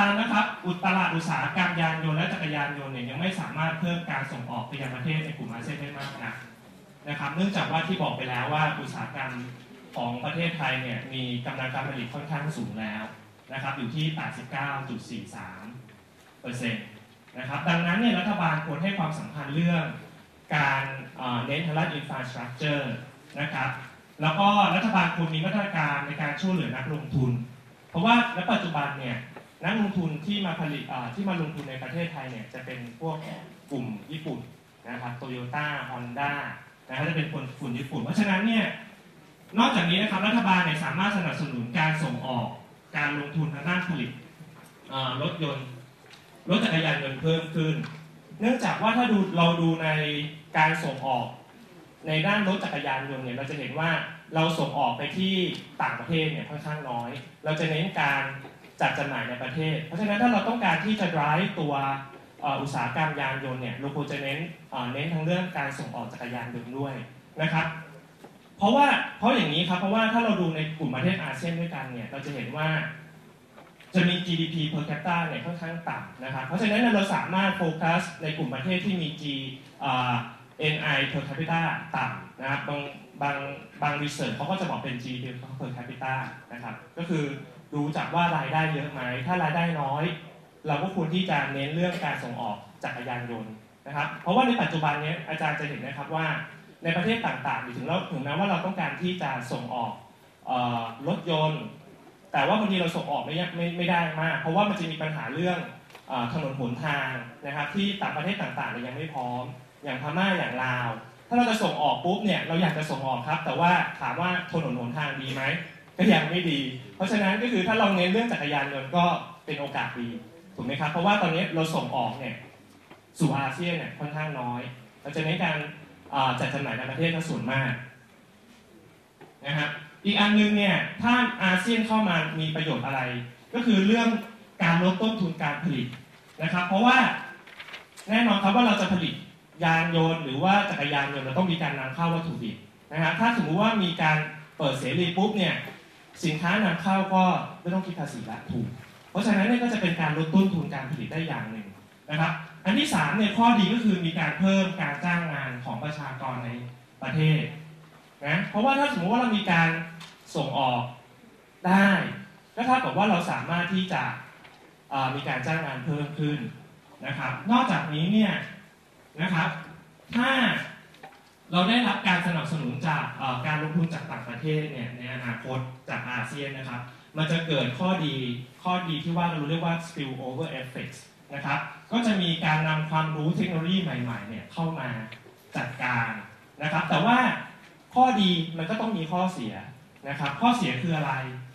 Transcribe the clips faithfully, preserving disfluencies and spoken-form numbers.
านนะครับอุตลาดอุตสาหกรรมยานยนต์และจักรยานยนต์เนี่ยยังไม่สามารถเพิ่มการส่งออกไปยังประเทศในกลุ่มอาเซียนได้มากนักนะครับเนื่องจากว่าที่บอกไปแล้วว่าอุตสาหกรรมของประเทศไทยเนี่ยมีกำลังการผลิตค่อนข้างสูงแล้วนะครับอยู่ที่ แปดสิบเก้าจุดสี่สามเปอร์เซ็นต์ นะครับดังนั้นเนี่ยรัฐบาลควรให้ความสำคัญเรื่องการเน้นทางด้าน infrastructure นะครับแล้วก็รัฐบาลควรมีมาตรการในการช่วยเหลือนักลงทุนเพราะว่าณปัจจุบันเนี่ยนักลงทุนที่มาผลิตที่มาลงทุนในประเทศไทยเนี่ยจะเป็นพวกกลุ่มญี่ปุ่นนะครับโตโยต้าฮอนด้านะครับจะเป็นคนกลุ่มญี่ปุ่นเพราะฉะนั้นเนี่ยนอกจากนี้นะครับรัฐบาลเนี่ยสามารถสนับสนุนการส่งออกการลงทุนทางด้านผลิตรถยนต์รถจักรยานยนต์เพิ่มขึ้นเนื่องจากว่าถ้าดูเราดูในการส่งออกในด้านรถจักรยานยนต์เนี่ยเราจะเห็นว่าเราส่งออกไปที่ต่างประเทศเนี่ยค่อนข้างน้อยเราจะเน้นการจัดจำหน่ายในประเทศเพราะฉะนั้นถ้าเราต้องการที่จะ drive ตัวอุตสาหกรรมยานยนต์เนี่ยเราควรจะเน้นเน้นทั้งเรื่องการส่งออกจักรยานยนต์ด้วยนะครับเพราะว่าเพราะอย่างนี้ครับเพราะว่าถ้าเราดูในกลุ่มประเทศอาเซียนด้วยกันเนี่ยเราจะเห็นว่าจะมี จี ดี พี per capita เนี่ยค่อนข้างต่ำนะครับเพราะฉะนั้นเราสามารถโฟกัสในกลุ่มประเทศที่มี G เอ็น ไอ per capita ต่ำนะครับบางบางบางรีเสิร์ชเขาก็จะบอกเป็น จี ดี พี per capita นะครับก็คือดูจากว่ารายได้เยอะไหมถ้ารายได้น้อยเราก็ควรที่จะเน้นเรื่องการส่งออกจักรยานยนต์นะครับเพราะว่าในปัจจุบันนี้อาจารย์จะเห็นนะครับว่าในประเทศต่างๆถึงเราถึงแม้ว่าเราต้องการที่จะส่งออกรถยนต์แต่ว่าบางทีเราส่งออกไม่ไม่ไม่ได้มากเพราะว่ามันจะมีปัญหาเรื่องถนนหนทางนะครับที่ต่างประเทศต่างๆยังไม่พร้อมอย่างพม่าอย่างลาวถ้าเราจะส่งออกปุ๊บเนี่ยเราอยากจะส่งออกครับแต่ว่าถามว่าถนนหนทางดีไหมก็ยังไม่ดีเพราะฉะนั้นก็คือถ้าเราเน้นเรื่องจักรยานยนต์ก็เป็นโอกาสดีถูกไหมครับเพราะว่าตอนนี้เราส่งออกเนี่ยสู่อาเซียนเนี่ยค่อนข้างน้อยเราจะเน้นการจัดจำหน่ายในประเทศก็ส่วนมากนะครับอีกอันนึงเนี่ยถ้าอาเซียนเข้ามามีประโยชน์อะไรก็คือเรื่องการลดต้นทุนการผลิตนะครับเพราะว่าแน่นอนครับว่าเราจะผลิตยานยนต์หรือว่าจักรยานยนต์เราต้องมีการนำเข้าวัตถุดิบนะครับถ้าสมมุติว่ามีการเปิดเสรีปุ๊บเนี่ยสินค้านำเข้าก็ไม่ต้องคิดภาษีละถูกเพราะฉะนั้นเนี่ยก็จะเป็นการลดต้นทุนการผลิตได้อย่างหนึ่งนะครับอันที่สามเนี่ยข้อดีก็คือมีการเพิ่มการจ้างงานของประชากรในประเทศนะเพราะว่าถ้าสมมติว่าเรามีการส่งออกได้ก็เท่ากับว่าเราสามารถที่จะมีการจ้างงานเพิ่มขึ้นนะครับนอกจากนี้เนี่ยนะครับถ้าเราได้รับการสนับสนุนจากการลงทุนจากต่างประเทศเนี่ยในอนาคตจากอาเซียนนะครับมันจะเกิดข้อดีข้อดีที่ว่าเราเรียกว่า spill over effects นะครับก็จะมีการนำความรู้เทคโนโลยีใหม่ๆเนี่ยเข้ามาจัดการนะครับแต่ว่าข้อดีมันก็ต้องมีข้อเสียนะครับข้อเสียคืออะไร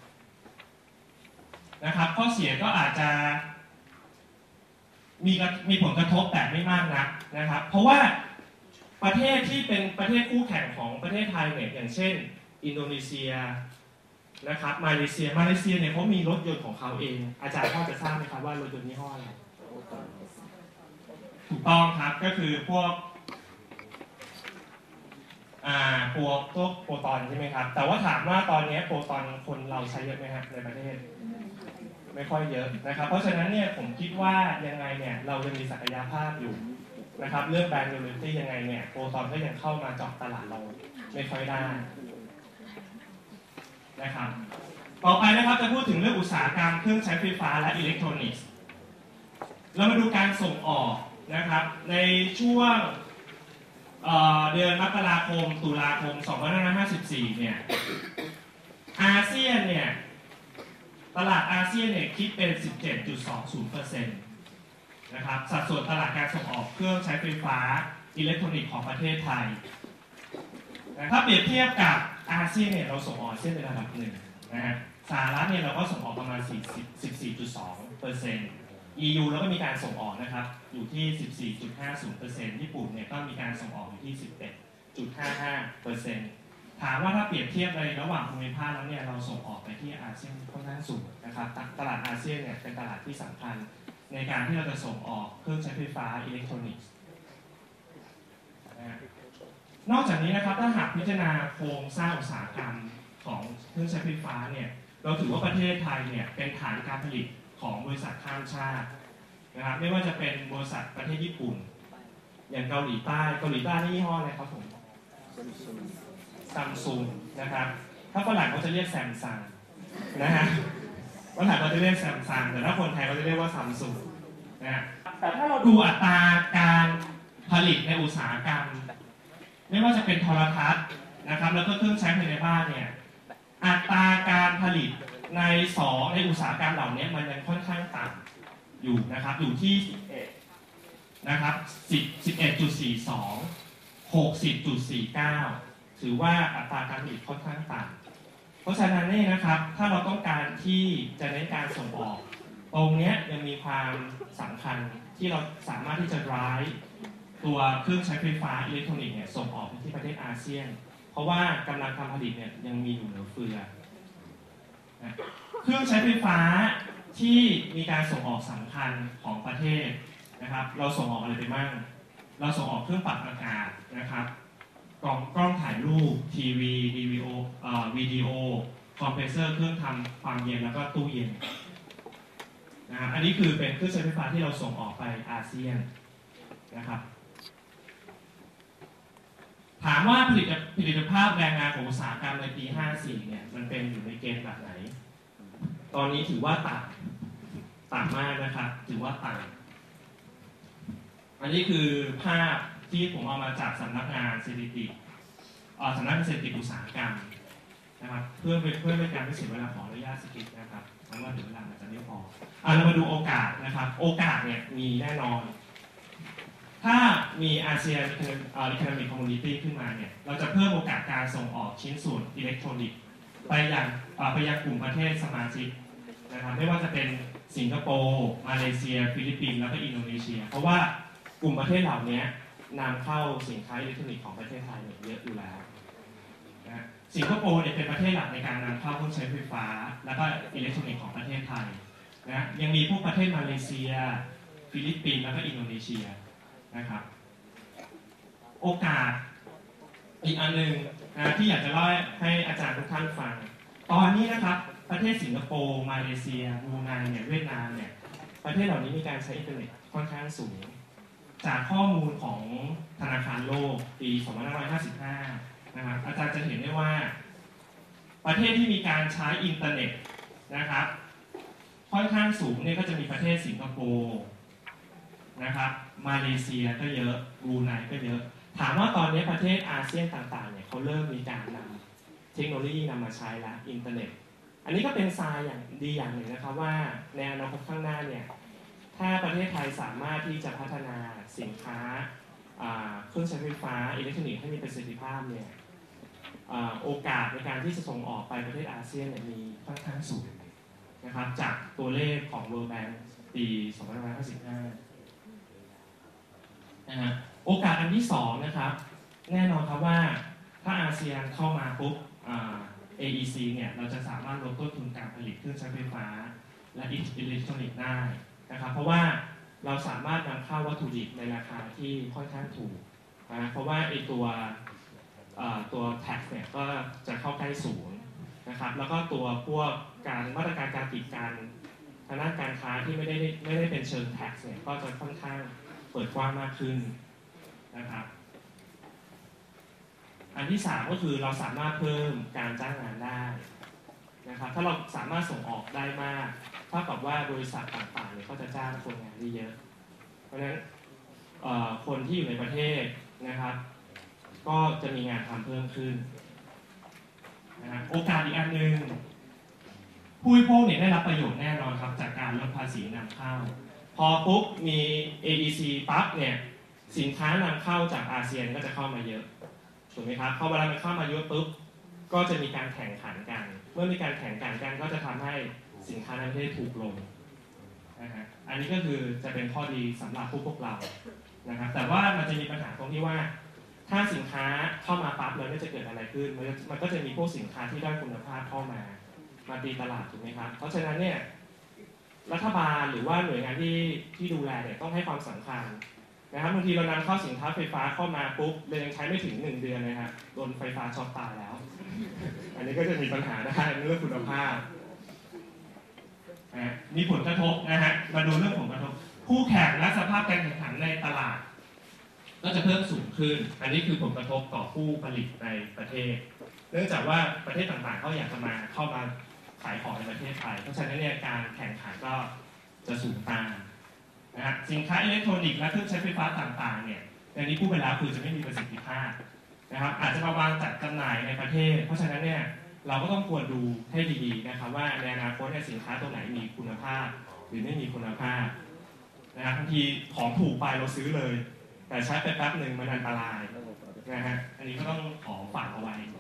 นะครับข้อเสียก็อาจจะมีมีผลกระทบแต่ไม่มากนักนะครับเพราะว่าประเทศที่เป็นประเทศคู่แข่งของประเทศไทยเนี่ยอย่างเช่นอินโดนีเซียนะครับมาเลเซียมาเลเซียเนี่ยเขามีรถยนต์ของเขาเองอาจารย์พ่อจะทราบไหมครับว่ารถยนต์ยี่ห้ออะไรถูกต้องครับก็คือพวกอ่าพวกพวกโปรตอนใช่ไหมครับแต่ว่าถามว่าตอนนี้โปรตอนคนเราใช้เยอะไหมครับในประเทศไม่ค่อยเยอะนะครับเพราะฉะนั้นเนี่ยผมคิดว่ายังไงเนี่ยเราจะมีศักยภาพอยู่นะครับเรื่องแบรนด์โลยตี้ยังไงเนี่ยโปรตอนก็ยังเข้ามาเจาะตลาดเราไม่ค่อยได้นะครับต่อไปนะครับจะพูดถึงเรื่องอุตสาหกรรมเครื่องใช้ไฟฟ้าและอิเล็กทรอนิกส์เรามาดูการส่งออกนะครับในช่วงเดือนมกราคมตุลาคมสองพันห้าร้อยห้าสิบสี่เนี่ยอาเซียนเนี่ยตลาดอาเซียนเนี่ยคิดเป็น สิบเจ็ดจุดสองศูนย์เปอร์เซ็นต์ นะครับสัดส่วนตลาดการส่งออกเครื่องใช้ไฟฟ้าอิเล็กทรอนิกส์ของประเทศไทยถ้าเปรียบเทียบกับอาเซียนเนี่ยเราส่งออกอาเซียนเป็นระดับหนึ่งนะฮะสหรัฐเนี่ยเราก็ส่งออกประมาณ สิบสี่จุดสองเปอร์เซ็นต์ อี ยู แล้วก็มีการส่งออกนะครับอยู่ที่ สิบสี่จุดห้าศูนย์เปอร์เซ็นต์ ญี่ปุ่นเนี่ยก็มีการส่งออกอยู่ที่ สิบเอ็ดจุดห้าห้าเปอร์เซ็นต์ ถามว่าถ้าเปรียบเทียบในระหว่างภูมิภาคแล้วเนี่ยเราส่งออกไปที่อาเซียนค่อนข้างสูงนะครับตลาดอาเซียนเนี่ยเป็นตลาดที่สำคัญในการที่เราจะส่งออกเครื่องใช้ไฟฟ้าอิเล็กทรอนิกส์นอกจากนี้นะครับถ้าหากพิจารณาโครงสร้างอุตสาหกรรมของเครื่องใช้ไฟฟ้าเนี่ยเราถือว่าประเทศไทยเนี่ยเป็นฐานการผลิตของบริษัทข้ามชาตินะครับไม่ว่าจะเป็นบริษัทประเทศญี่ปุ่นอย่างเกาหลีใต้เกาหลีใต้นี่ยี่ห้ออะไรครับผมซัมซุงนะครับถ้าฝรั่งเขาจะเรียกแซมซังนะฮะฝรั่งเขาจะเรียกแซมซังแต่ถ้าคนไทยเขาจะเรียกว่าซัมซุงนะฮะแต่ถ้าเราดูอัตราการผลิตในอุตสาหกรรมไม่ว่าจะเป็นโทรทัศน์นะครับแล้วก็เครื่องใช้ภายในบ้านเนี่ยอัตราการผลิตในสองในอุตสาหกรรมเหล่านี้มันยังค่อนข้างต่ำอยู่นะครับอยู่ที่สิบเอ็ดนะครับสิบ สิบเอ็ดจุดสี่สอง หกสิบจุดสี่เก้าถือว่าอัตราการผลิตค่อนข้างต่ำเพราะฉะนั้นนี่นะครับถ้าเราต้องการที่จะเน้นการส่งออกตรงนี้ยังมีความสำคัญที่เราสามารถที่จะ drive ตัวเครื่องใช้ไฟฟ้าอิเล็กทรอนิกส์เนี่ยส่งออกไปที่ประเทศอาเซียนเพราะว่ากำลังการผลิตเนี่ยยังมีอยู่เหลือเฟือนะเครื่องใช้ไฟฟ้าที่มีการส่งออกสำคัญของประเทศนะครับเราส่งออกอะไรไปบ้างเราส่งออกเครื่องปรับอากาศนะครับกล้องกล้องถ่ายรูปทีวีวิดีโอเอ่อวิดีโอคอมเพรสเซอร์เครื่องทำความเย็นแล้วก็ตู้เย็นนะครับอันนี้คือเป็นเครื่องใช้ไฟฟ้าที่เราส่งออกไปอาเซียนนะครับถามว่าผลิตผลิตภาพแรงงานของอุตสาหกรรมในปีห้าสี่เนี่ยมันเป็นอยู่ในเกณฑ์แบบไหนตอนนี้ถือว่าต่ำต่ำมากนะครับถือว่าต่ำอันนี้คือภาพที่ผมเอามาจากสำนักงานสถิติสำนักงานสถิติอุตสาหกรรมนะครับเพื่อเพื่อเป็นการไม่เสียเวลาขออนุญาตสกิปนะครับเพราะว่าถึงเวลาอาจจะไม่พอเอาเรามาดูโอกาสนะครับโอกาสเนี่ยมีแน่นอนถ้ามีอาเซียนอิคโนมิคคอมมูนิตี้ขึ้นมาเนี่ยเราจะเพิ่มโอกาสการส่งออกชิ้นส่วนอิเล็กทรอนิกส์ไปยังไปยังกลุ่มประเทศสมาชิกนะครับไม่ว่าจะเป็นสิงคโปร์มาเลเซียฟิลิปปินส์แล้วก็อินโดนีเซียเพราะว่ากลุ่มประเทศเหล่านี้นำเข้าสินค้าอิเล็กทรอนิกส์ของประเทศไทยเนี่ยเยอะอยู่แล้วนะสิงคโปร์เนี่ยเป็นประเทศหลักในการนำเข้าเครื่องใช้ไฟฟ้าแล้วก็อิเล็กทรอนิกส์ของประเทศไทยนะยังมีพวกประเทศมาเลเซียฟิลิปปินส์แล้วก็อินโดนีเซียนะครับโอกาสอีกอันหนึ่งนะที่อยากจะเล่าให้อาจารย์ทุกท่านฟังตอนนี้นะครับประเทศสิงคโปร์มาเลเซียบรูไนเนี่ยเวียดนามเนี่ยประเทศเหล่านี้มีการใช้อินเทอร์เน็ตค่อนข้างสูงจากข้อมูลของธนาคารโลกปี สองพันห้าร้อยห้าสิบห้า นะครับอาจารย์จะเห็นได้ว่าประเทศที่มีการใช้อินเทอร์เน็ตนะครับค่อนข้างสูงเนี่ยก็จะมีประเทศสิงคโปร์นะครับมาเลเซียก็เยอะบรูไนก็เยอะถามว่าตอนนี้ประเทศอาเซียนต่างๆเนี่ยเขาเริ่มมีการนำเทคโนโลยีนำมาใช้แล้วอินเทอร์เน็ตอันนี้ก็เป็นทรายอย่างดีอย่างหนึ่งนะครับว่าในอนาคตข้างหน้าเนี่ยถ้าประเทศไทยสามารถที่จะพัฒนาสินค้าเครื่องใช้ไฟฟ้าอิเล็กทรอนิกส์ให้มีประสิทธิภาพเนี่ยโอกาสในการที่จะส่งออกไปประเทศอาเซียนเนี่ยมีค่อนข้างสูงนะครับจากตัวเลขของ World Bank ปี สองพันห้าร้อยห้าสิบห้านะฮะโอกาสอันที่สองนะครับแน่นอนครับว่าถ้าอาเซียนเข้ามาปุ๊บ เอ อี ซี เนี่ยเราจะสามารถลดต้นทุนการผลิตเครื่องใช้ไฟฟ้าและอิเล็กทรอนิกส์ได้นะครับเพราะว่าเราสามารถนำเข้าวัตถุดิบในราคาที่ค่อนข้างถูกนะเพราะว่าไอตัวตัว tax เนี่ยก็จะเข้าใกล้ศูนย์นะครับแล้วก็ตัวพวกการมาตรการการปิดการทางด้านการค้าที่ไม่ได้ไม่ได้เป็นเชิง tax เนี่ยก็จะค่อนข้างเปิดกว้างมากขึ้นนะครับอันที่สามก็คือเราสามารถเพิ่มการจ้างงานได้นะครับถ้าเราสามารถส่งออกได้มากเท่ากับว่าบริษัทต่างๆเนี่ยก็จะจ้างคนงานได้เยอะเพราะฉะนั้นคนที่อยู่ในประเทศนะครับก็จะมีงานทำเพิ่มขึ้นนะโอกาสอีกอันหนึ่งผู้บริโภคเนี่ยได้รับประโยชน์แน่นอนครับจากการลดภาษีนำเข้าพอปุ๊บมี เอ อี ซี ปั๊บเนี่ยสินค้านำเข้าจากอาเซียนก็จะเข้ามาเยอะถูกไหมครับพอเวลามันเข้ามาเยอะปุ๊บก็จะมีการแข่งขันกันเมื่อมีการแข่งขันกันก็จะทำให้สินค้าในประเทศถูกลงนะฮะอันนี้ก็คือจะเป็นข้อดีสำหรับผู้พวกเรานะครับแต่ว่ามันจะมีปัญหาตรงที่ว่าถ้าสินค้าเข้ามาปั๊บแล้วจะเกิดอะไรขึ้นมันก็จะมีพวกสินค้าที่ด้อยคุณภาพเข้ามามาตีตลาดถูกไหมครับเพราะฉะนั้นเนี่ยรัฐบาลหรือว่าหน่วยงานที่ที่ดูแลเนี่ยต้องให้ความสำคัญนะครับบางทีเรานำเข้าสินค้าไฟฟ้าเข้ามาปุ๊บเลยยังใช้ไม่ถึงหนึ่งเดือนเลยครับโดนไฟฟ้าช็อตตายแล้วอันนี้ก็จะมีปัญหาได้ในเรื่องคุณภาพนะมีผลกระทบนะฮะมาดูเรื่องผลกระทบคู่แข่งและสภาพการแข่งขันในตลาดก็จะเพิ่มสูงขึ้นอันนี้คือผลกระทบต่อผู้ผลิตในประเทศเนื่องจากว่าประเทศต่างๆเขาอยากจะมาเข้ามาขายของในประเทศไทยเพราะฉะนั้นเนี่ยการแข่งขันก็จะสูงตามนะฮะสินค้าอิเล็กทรอนิกส์และเครื่องใช้ไฟฟ้าต่างๆเนี่ยอย่างนี้พูดไปแล้วคือจะไม่มีประสิทธิภาพนะครับอาจจะมาวางจัดจำหน่ายในประเทศเพราะฉะนั้นเนี่ยเราก็ต้องควรดูให้ดีๆนะครับว่าในอนาคตสินค้าตัวไหนมีคุณภาพหรือไม่มีคุณภาพนะครับบางทีของถูกไปเราซื้อเลยแต่ใช้ไปแป๊บหนึ่งมันอันตรายนะฮะอันนี้ก็ต้องขอฝากเอาไว้